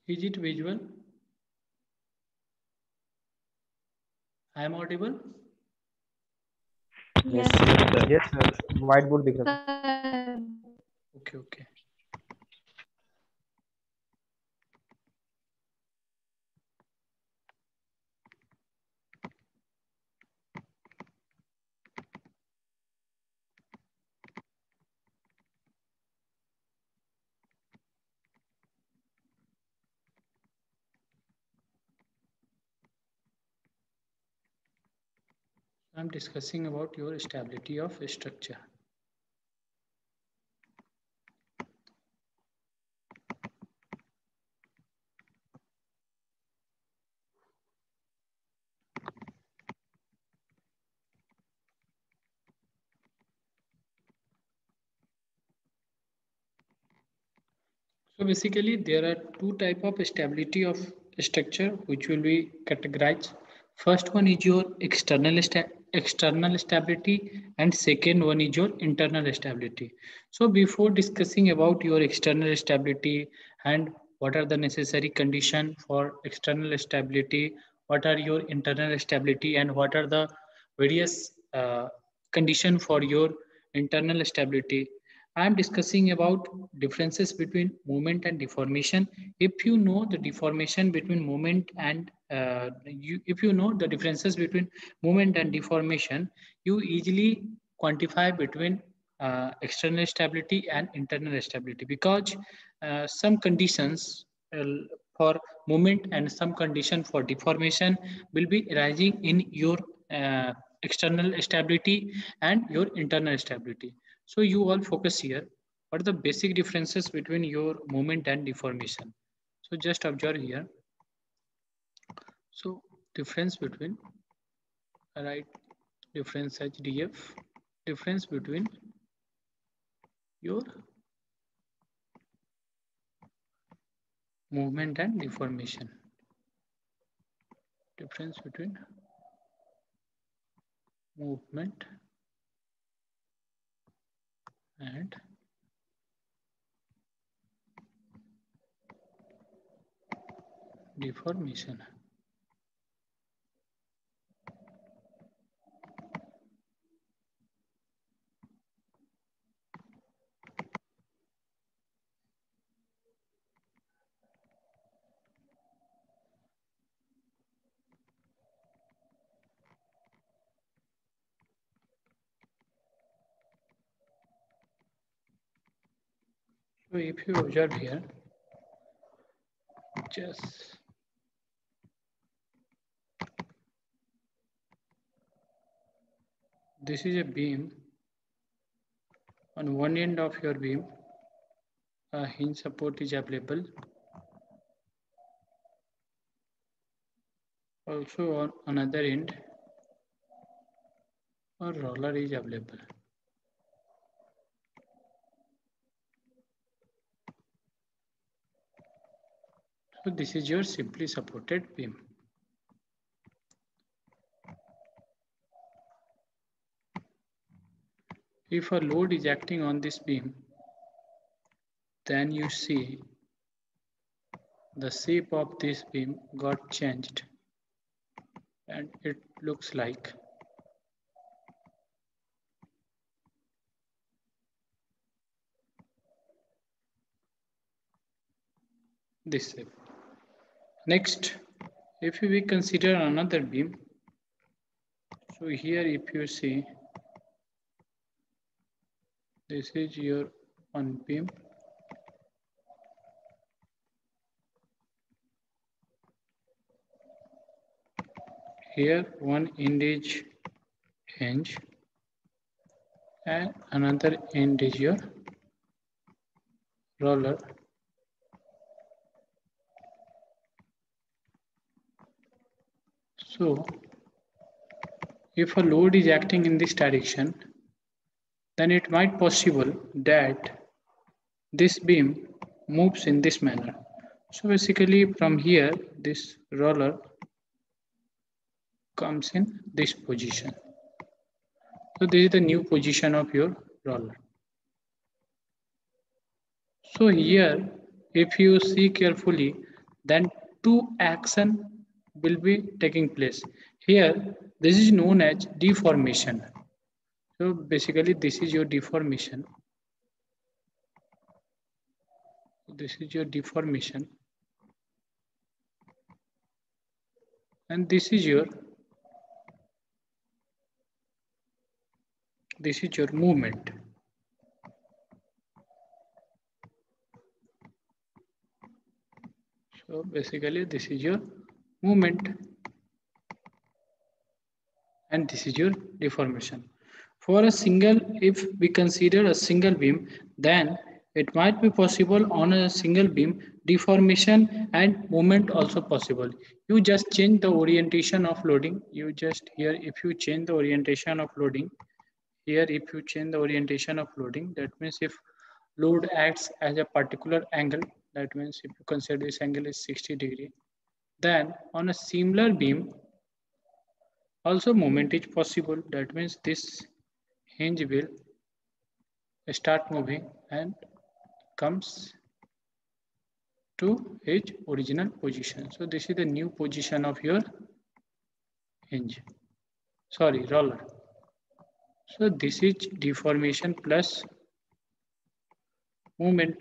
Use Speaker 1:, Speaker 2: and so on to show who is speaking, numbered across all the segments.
Speaker 1: Is it visual? I am audible?
Speaker 2: Yes,
Speaker 3: Yes,
Speaker 2: yes sir, whiteboard दिख रहा था.
Speaker 1: Okay, okay. I'm discussing about your stability of structure. So basically there are two type of stability of structure which will be categorized. First one is your external stability and second one is your internal stability. So before discussing about your external stability and what are the necessary condition for external stability, what are your internal stability and what are the various condition for your internal stability, I am discussing about differences between movement and deformation. If you know the deformation between movement and if you know the differences between movement and deformation, you easily quantify between external stability and internal stability because some conditions for movement and some condition for deformation will be arising in your uh, external stability and your internal stability. So you all focus here. What are the basic differences between your movement and deformation? So just observe here. So difference between, right, difference HDF, difference between your movement and deformation. Difference between movement and deformation. So if you observe here, just this is a beam. On one end of your beam, a hinge support is available. Also on another end, a roller is available. So this is your simply supported beam. If a load is acting on this beam, then you see the shape of this beam got changed and it looks like this shape. Next, if we consider another beam, so here if you see, this is your one beam. Here one end is hinge and another end is your roller. So if a load is acting in this direction, then it might possible that this beam moves in this manner. So basically from here, this roller comes in this position. So this is the new position of your roller. So here, if you see carefully, then two action will be taking place. Here, this is known as deformation. So basically, this is your deformation. This is your deformation. And this is your movement. So basically, this is your movement. And this is your deformation. For a single, if we consider a single beam, then it might be possible on a single beam, deformation and movement also possible. You just change the orientation of loading. You just here, if you change the orientation of loading, here if you change the orientation of loading, that means if load acts as a particular angle, that means if you consider this angle is 60 degree, then on a similar beam, also movement is possible. That means this hinge will start moving and comes to its original position. So this is the new position of your hinge. Sorry, roller. So this is deformation plus movement.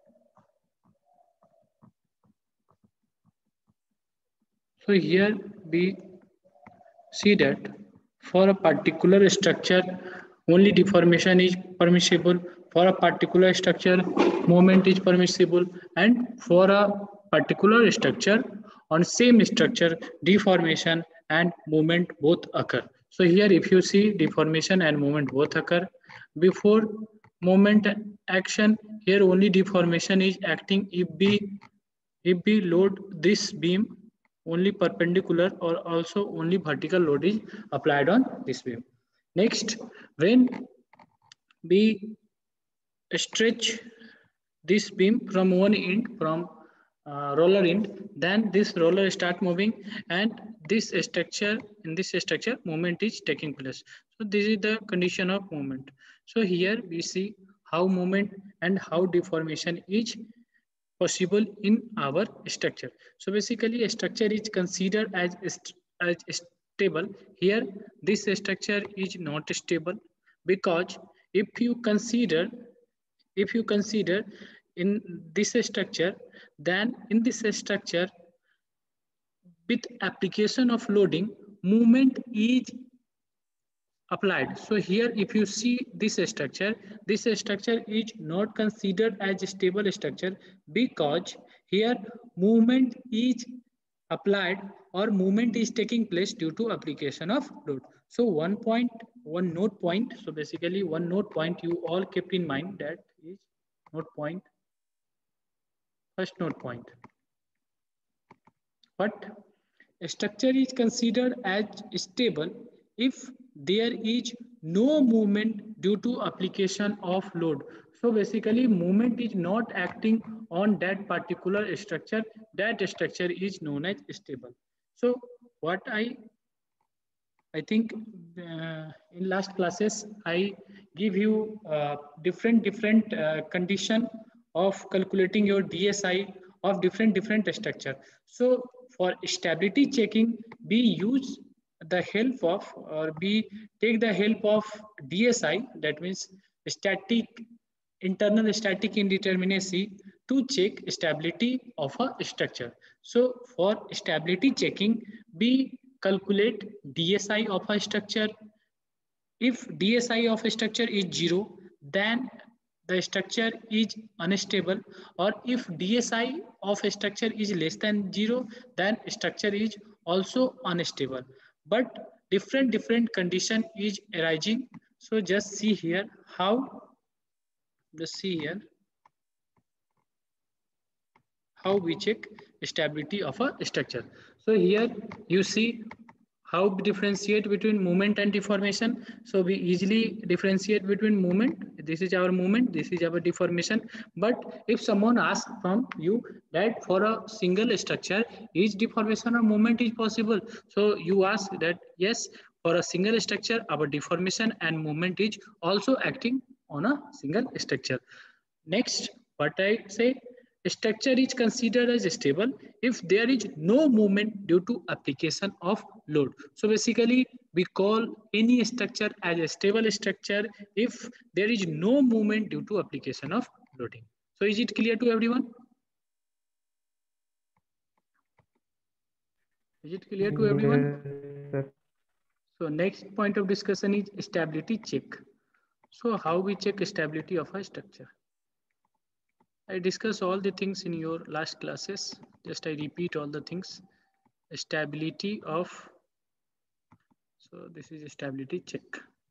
Speaker 1: So here we see that for a particular structure, only deformation is permissible. For a particular structure, movement is permissible. And for a particular structure, on same structure, deformation and movement both occur. So here if you see deformation and movement both occur. Before movement action, here only deformation is acting if we load this beam only perpendicular or also only vertical load is applied on this beam. Next, when we stretch this beam from one end, from roller end, then this roller start moving and this structure, in this structure movement is taking place. So this is the condition of movement. So here we see how movement and how deformation is possible in our structure. So basically a structure is considered as stable. Here this structure is not stable because if you consider in this structure, then in this structure with application of loading, movement is applied. So here if you see this structure is not considered as a stable structure because here movement is applied or movement is taking place due to application of load. So one note point, so basically one note point you all kept in mind, that is note point, first note point. But a structure is considered as stable if there is no movement due to application of load. So basically movement is not acting on that particular structure. That structure is known as stable. So what I think in last classes I give you different condition of calculating your DSI of different structure. So for stability checking, we use the help of, or we take the help of DSI, that means internal static indeterminacy, to check stability of a structure. So for stability checking, we calculate DSI of a structure. If DSI of a structure is 0, then the structure is unstable, or if DSI of a structure is less than 0, then structure is also unstable. But different condition is arising. So just see here how we check stability of a structure. So here you see how we differentiate between movement and deformation. So we easily differentiate between movement. This is our movement, this is our deformation. But if someone asks from you that for a single structure, is deformation or movement is possible? So you ask that yes, for a single structure, our deformation and movement is also acting on a single structure. Next, what I say, structure is considered as stable if there is no movement due to application of load. So basically we call any structure as a stable structure if there is no movement due to application of loading. So is it clear to everyone? Is it clear to everyone?
Speaker 2: Yes,
Speaker 1: So next point of discussion is stability check. So how we check stability of a structure? I discussed all the things in your last classes. Just I repeat all the things. Stability of, so this is a stability check.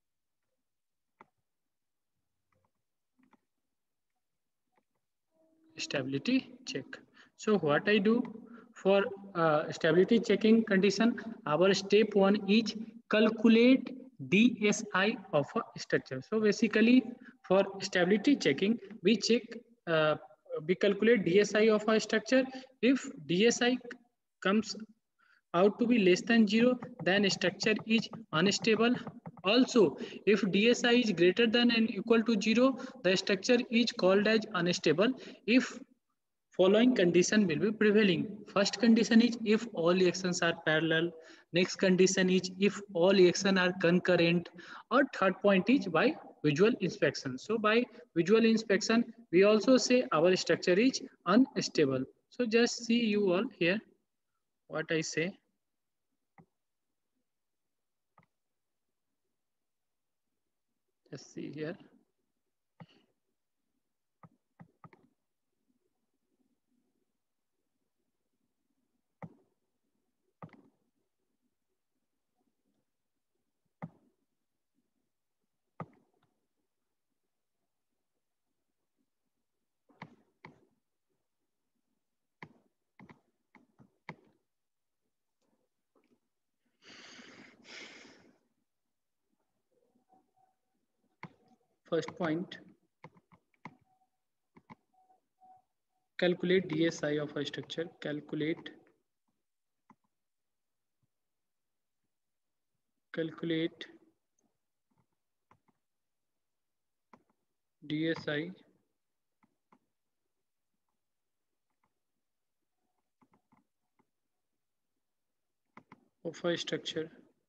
Speaker 1: Stability check. So what I do for stability checking condition, our step one is calculate DSI of a structure. So basically for stability checking, we check, we calculate DSI of a structure. If DSI comes out to be less than 0, then structure is unstable. Also, if DSI is greater than and equal to 0, the structure is called as unstable if following condition will be prevailing. First condition is if all reactions are parallel. Next condition is if all reactions are concurrent. Or third point is by visual inspection. So by visual inspection, we also say our structure is unstable. So just see you all here what I say. Just see here. First point, calculate DSI of a structure. Calculate DSI of a structure.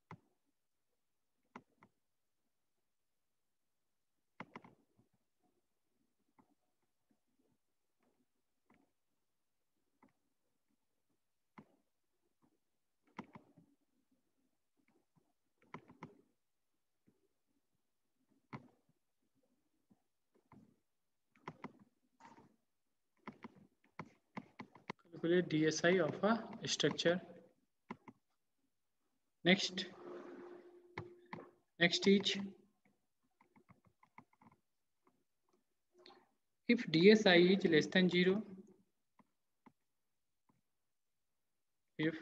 Speaker 1: Calculate DSI of a structure. Next is if DSI is less than 0, if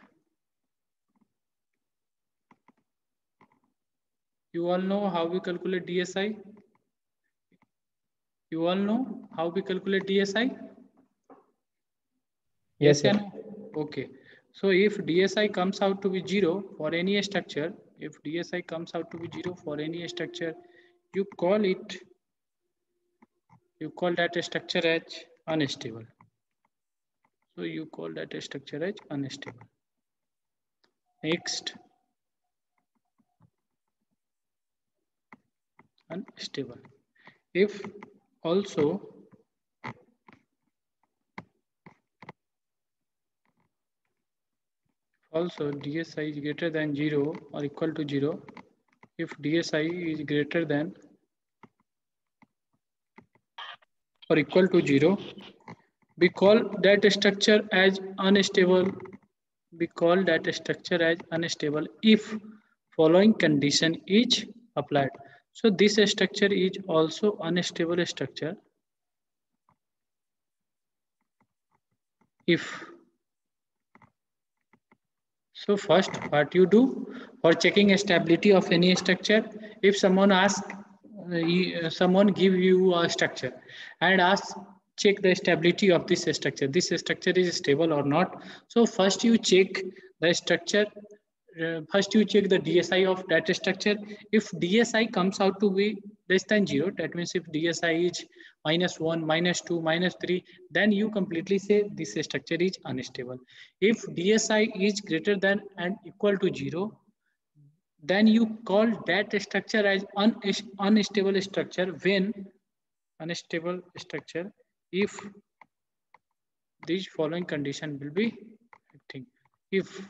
Speaker 1: you all know how we calculate DSI, you all know how we calculate DSI? Yes or no? Okay. So if DSI comes out to be 0 for any structure, if DSI comes out to be 0 for any structure, you call that structure as unstable. So you call that structure as unstable. Next, unstable. If also DSI is greater than 0 or equal to 0, if DSI is greater than or equal to 0, we call that structure as unstable. We call that structure as unstable if following condition is applied. So this structure is also unstable structure if. So first, what you do for checking stability of any structure, if someone asks, someone give you a structure and asks, check the stability of this structure. This structure is stable or not. So first you check the structure. First you check the DSI of that structure. If DSI comes out to be less than 0, that means if DSI is -1, -2, -3, then you completely say this structure is unstable. If DSI is greater than and equal to 0, then you call that structure as unstable structure when unstable structure if these following condition will be acting. If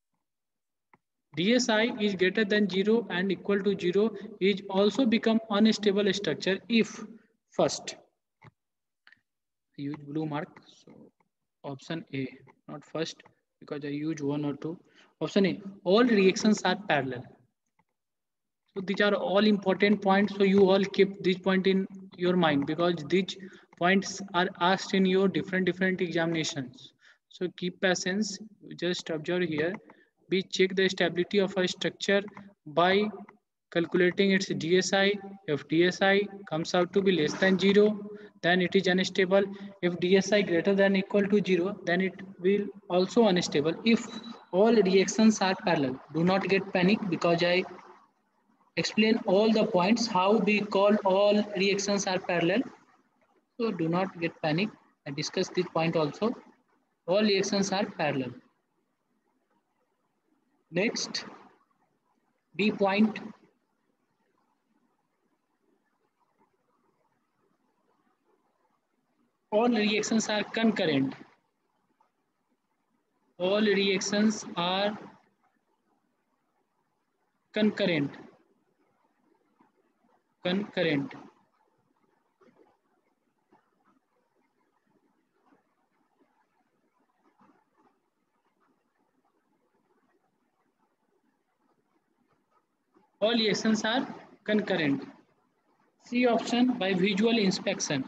Speaker 1: DSI is greater than 0 and equal to 0 is also become unstable structure if first use blue mark, so option A, not first because I use 1 or 2. Option A, all reactions are parallel. So these are all important points, so you all keep this point in your mind because these points are asked in your different examinations. So keep patience, just observe here. We check the stability of a structure by calculating its DSI. If DSI comes out to be less than 0, then it is unstable. If DSI greater than equal to 0, then it will also unstable. If all reactions are parallel, do not get panic because I explain all the points how we call all reactions are parallel. So do not get panic. I discussed this point also. All reactions are parallel. Next, B point. All reactions are concurrent. All reactions are concurrent. Concurrent. All reactions are concurrent. C option, by visual inspection.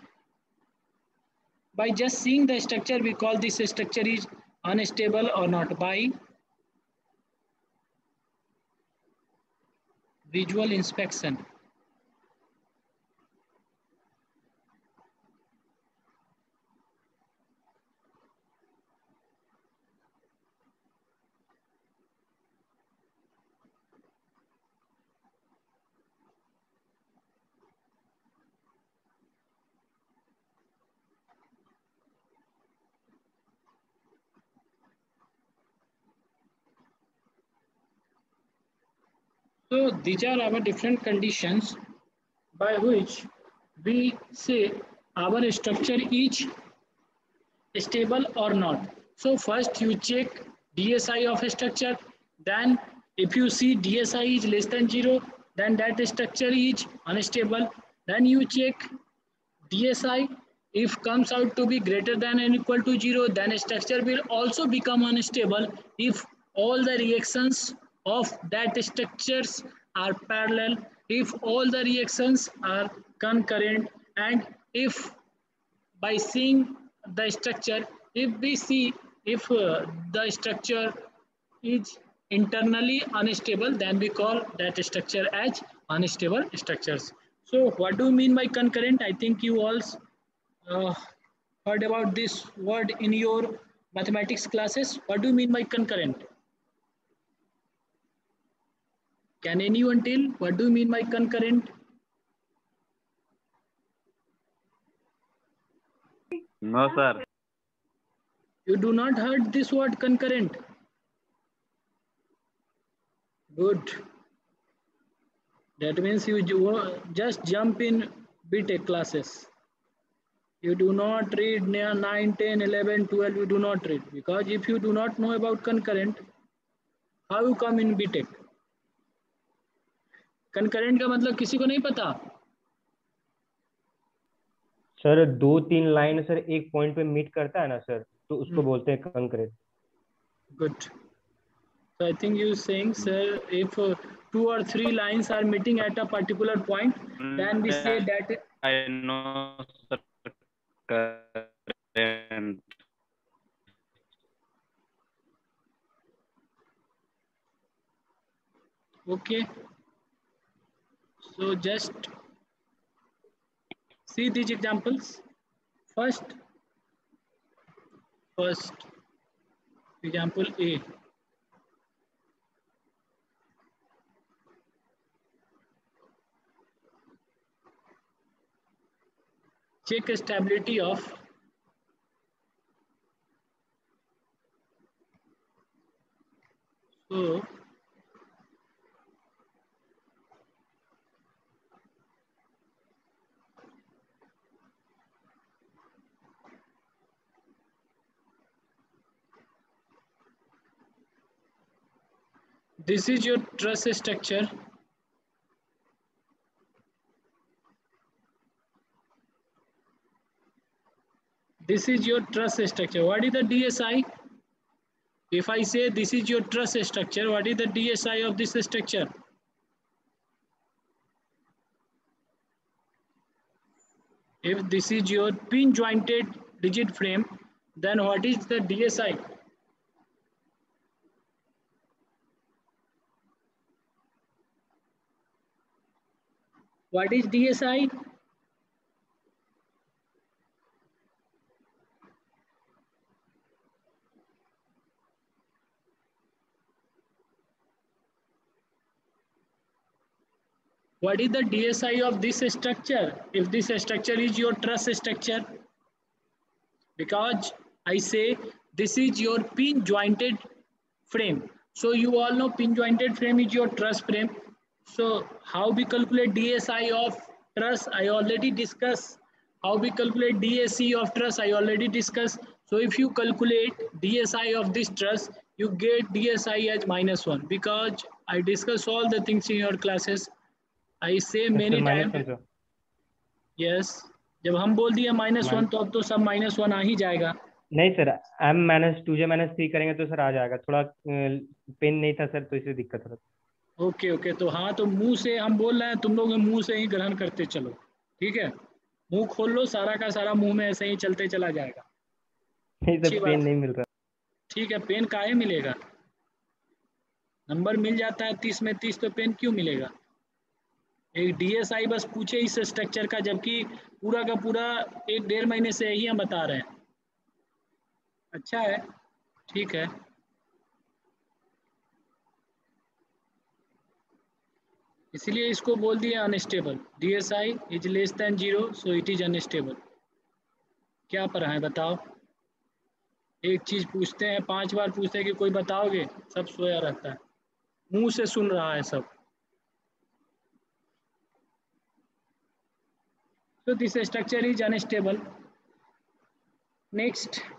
Speaker 1: By just seeing the structure, we call this structure is unstable or not by visual inspection. So these are our different conditions by which we say our structure is stable or not. So first you check DSI of a structure, then if you see DSI is less than 0, then that structure is unstable. Then you check DSI, if comes out to be greater than and equal to 0, then structure will also become unstable if all the reactions of that structures are parallel, if all the reactions are concurrent, and if by seeing the structure, if we see if the structure is internally unstable, then we call that structure as unstable structures. So what do you mean by concurrent? I think you all uh, heard about this word in your mathematics classes. What do you mean by concurrent? Can anyone tell what do you mean by concurrent?
Speaker 3: No, sir.
Speaker 1: You do not heard this word concurrent. Good. That means you just jump in BTech classes. You do not read 9, 10, 11, 12, you do not read. Because if you do not know about concurrent, how you come in BTech? Concurrent का मतलब किसी को नहीं पता?
Speaker 2: Sir 2-3 line sir एक point पे meet करता है ना सर, तो उसको बोलते हैं concurrent.
Speaker 1: Good. So I think you saying, sir, if 2 or 3 lines are meeting at a particular point, then we say that.
Speaker 3: I know, sir. Current.
Speaker 1: Okay. So just see these examples. First example A. check stability of so this is your truss structure. This is your truss structure. What is the DSI? If I say this is your truss structure, what is the DSI of this structure? If this is your pin jointed rigid frame, then what is the DSI? What is DSI? What is the DSI of this structure? If this structure is your truss structure, because I say this is your pin jointed frame. So you all know pin jointed frame is your truss frame. So how we calculate DSI of truss? I already discussed. How we calculate DSC of truss? I already discussed. So if you calculate DSI of this truss, you get DSI as -1 because I discuss all the things in your classes. I say many times.
Speaker 2: -1 sir
Speaker 1: yes जब हम बोल दिए -1 तो अब तो सब -1 आ ही जाएगा.
Speaker 2: नहीं सर, m-2j-3 करेंगे तो सर आ जाएगा. थोड़ा पेन नहीं था सर तो इससे दिक्कत हो रहा था.
Speaker 1: ओके तो हाँ, तो मुंह से हम बोल रहे हैं, तुम लोग मुंह से ही ग्रहण करते चलो. ठीक है, मुंह खोल लो, सारा का सारा मुंह में ऐसे ही चलते चला जाएगा.
Speaker 2: नहीं सर,
Speaker 1: अच्छी
Speaker 2: पेन
Speaker 1: बात.
Speaker 2: नहीं मिल रहा.
Speaker 1: ठीक है, पेन काहे मिलेगा? नंबर मिल जाता है 30 में 30, तो पेन क्यों मिलेगा? एक DSI बस पूछे इस स्ट्रक्चर का, जबकि पूरा का पूरा 1-1.5 महीने से ही हम बता रहे हैं. अच्छा है, ठीक है. इसलिए इसको बोल दिया unstable. DSI is less than 0, so it is unstable. क्या पढ़ा है बताओ? एक चीज पूछते हैं 5 बार पूछते हैं कि कोई बताओगे, सब सोया रहता है, मुंह से सुन रहा है सब. So this structure is unstable. Next,